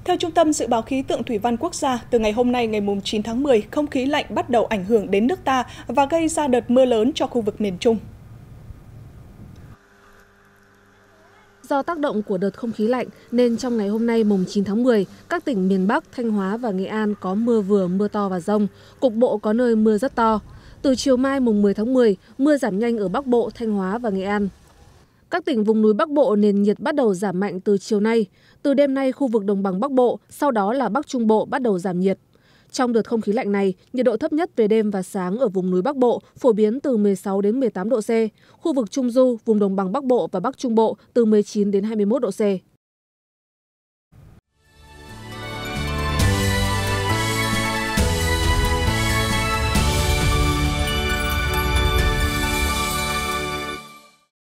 Theo Trung tâm Dự báo Khí tượng Thủy văn Quốc gia, từ ngày hôm nay ngày 9 tháng 10, không khí lạnh bắt đầu ảnh hưởng đến nước ta và gây ra đợt mưa lớn cho khu vực miền Trung. Do tác động của đợt không khí lạnh nên trong ngày hôm nay mùng 9 tháng 10, các tỉnh miền Bắc, Thanh Hóa và Nghệ An có mưa vừa, mưa to và dông, cục bộ có nơi mưa rất to. Từ chiều mai mùng 10 tháng 10, mưa giảm nhanh ở Bắc Bộ, Thanh Hóa và Nghệ An. Các tỉnh vùng núi Bắc Bộ nền nhiệt bắt đầu giảm mạnh từ chiều nay. Từ đêm nay khu vực đồng bằng Bắc Bộ, sau đó là Bắc Trung Bộ bắt đầu giảm nhiệt. Trong đợt không khí lạnh này, nhiệt độ thấp nhất về đêm và sáng ở vùng núi Bắc Bộ phổ biến từ 16 đến 18 độ C, khu vực Trung Du, vùng đồng bằng Bắc Bộ và Bắc Trung Bộ từ 19 đến 21 độ C.